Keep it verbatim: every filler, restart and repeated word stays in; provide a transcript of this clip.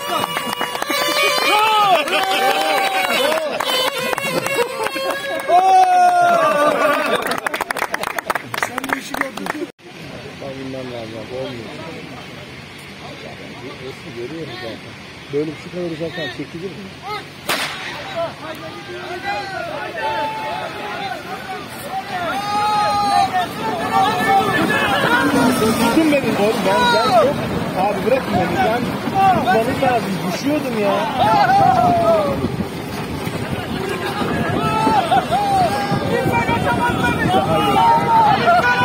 Sen bu işi gördün. Ben bilmem lazım. Olmuyor. Resmi görüyorum zaten. Böyle şu kadar uzaktan çekilir mi? Tutun beni oğlum, ben ben yok. Abi bırakın beni, ben tutmanız lazım, düşüyordum ya. Hayır.